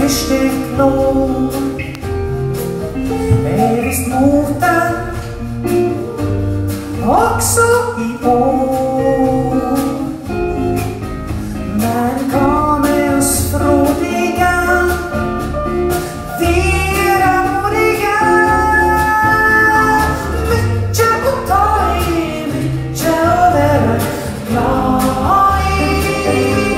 steg låg är visst moten också i år. Men kamens frådiga vera modiga mycket att ta i, mycket att vara glad i.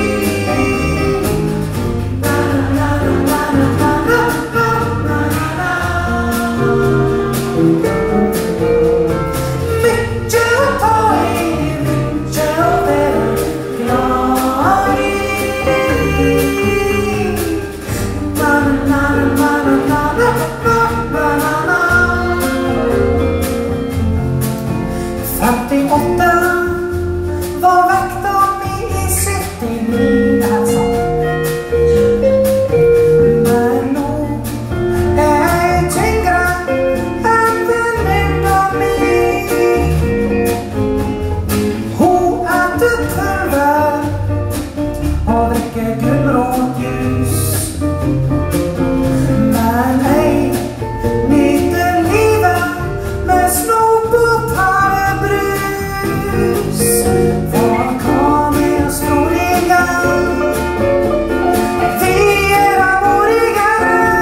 Var vakten i city midnatt. Men nog är jag tyngre än vännen av mig. Hon äter pulver och dricker gulrot ljus. Men ej nyter livet med snop och parebrus. Var kamens frådiga vera modiga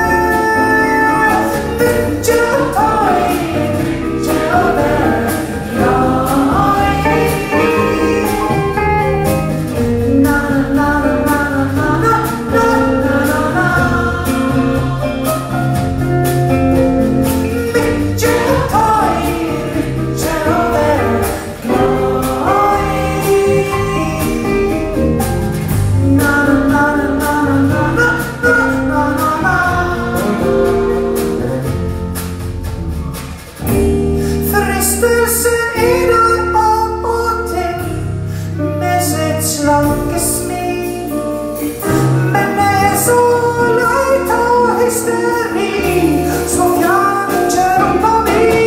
mycket att ta i, mycket att vara glad i. Na na na na na na na na na. Mycket att ta i, mycket att vara glad i. Na na na na na na na na na. Frestelsen är där av och till med sitt slankesmil. Men det är så lätt och hysteri så fjärran kör på mig.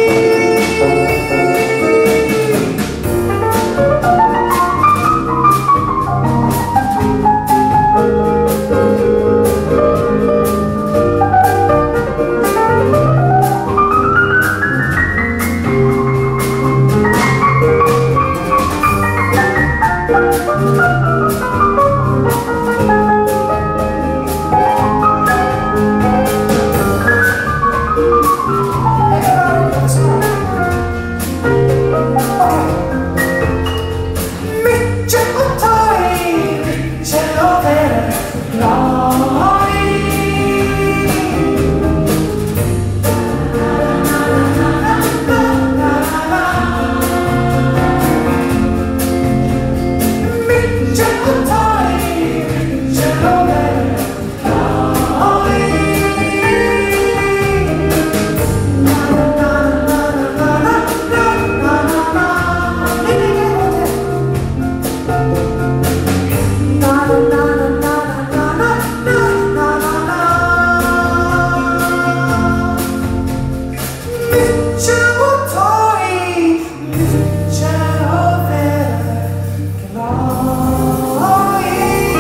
Mycket att ta i, mycket att vara glad i. Mycket att ta i, mycket att vara glad i. Na na na na na na na na. Na na na na na na na na na. Mycket att ta i, mycket att vara glad i.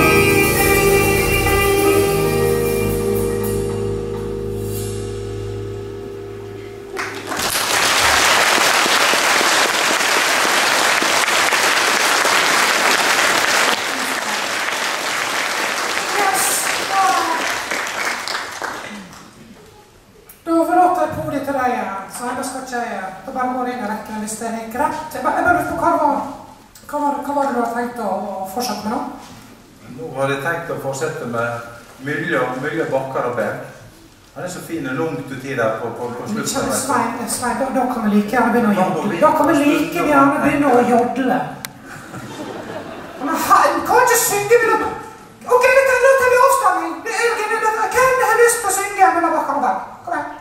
Då förlåter jag på det till dig igen, så jag ska säga. Då bara går in i räcken hvis det är greit. Jeg bare lurer på hva var det du har tenkt å fortsette med nå? Nå har jeg tenkt å fortsette med Mylje bakker og berg. Han er så fin og langt uti der på slutten. Svein, da kan vi like gjerne begynne å jodle. Da kan vi like gjerne begynne å jodle. Men han kan ikke synge med det. Ok, nå tar vi avstemning. Hvem har lyst på å synge med bakker og berg? Kom igjen.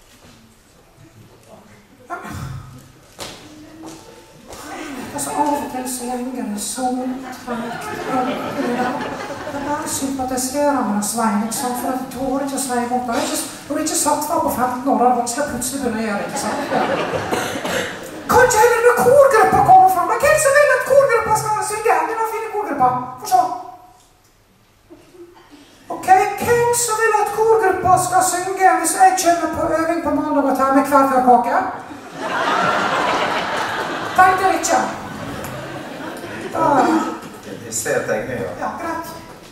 Altså av og til så lenger det så det bare sympatiserer med Svein, ikke sant? For jeg tåler ikke Svein opp. Hun er ikke satt fra på 15 år, og så plutselig begynner å gjøre det, ikke sant? Kan ikke heller når korgruppa kommer frem? Hvem som vil at korgruppa skal synge? Det var fine korgruppa. Få se. Ok, hvem hvem som vil at korgruppa skal synge hvis jeg kommer på øving på mandag og tar med kvartfjørkake? Tenkte jeg ikke. Jeg ser tegninger. Ja, greit.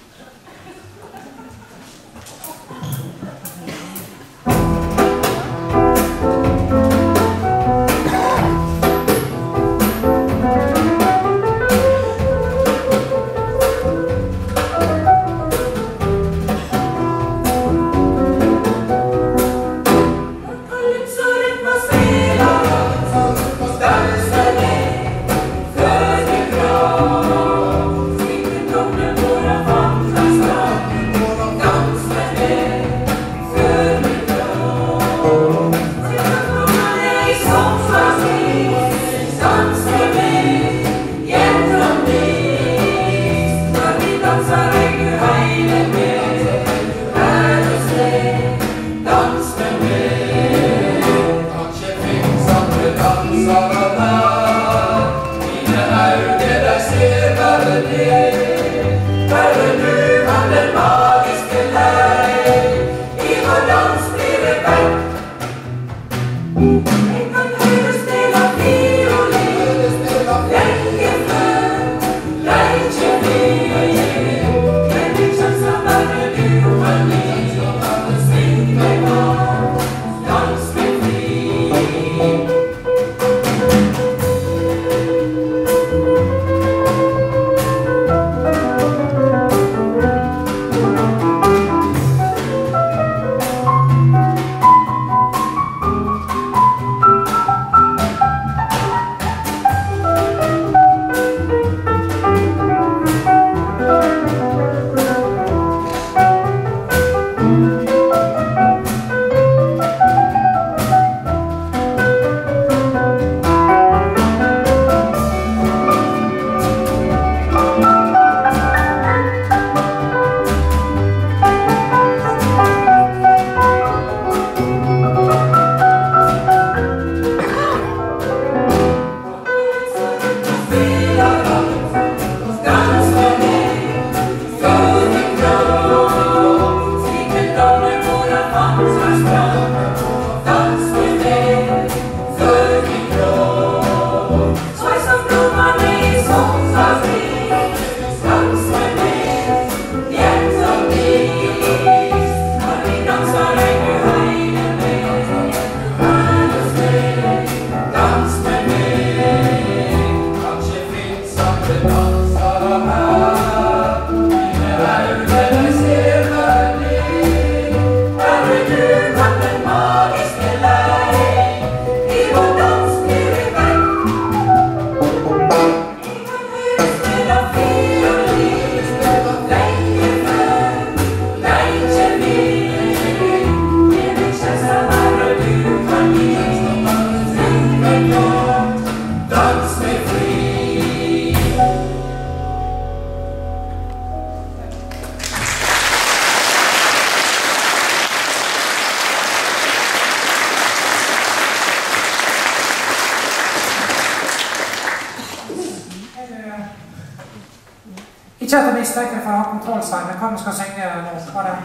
Ikke at jeg mistenker for å ha kontrollsveien, men hva vi skal synge nå?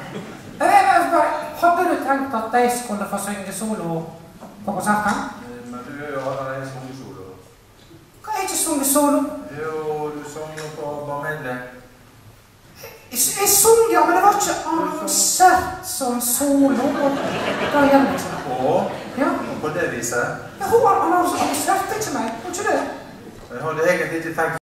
Hadde du tenkt at de skulle få synge solo på konserten? Men du er jo allerede sunget solo. Hva er ikke sunget solo? Jo, du sang jo på Barmedle. Jeg sang, ja, men det var ikke annonsert som solo. Da gjelder det ikke. Ja, på det viset? Ja, hun annonserte ikke meg, var ikke det? Jeg hadde egentlig ikke tenkt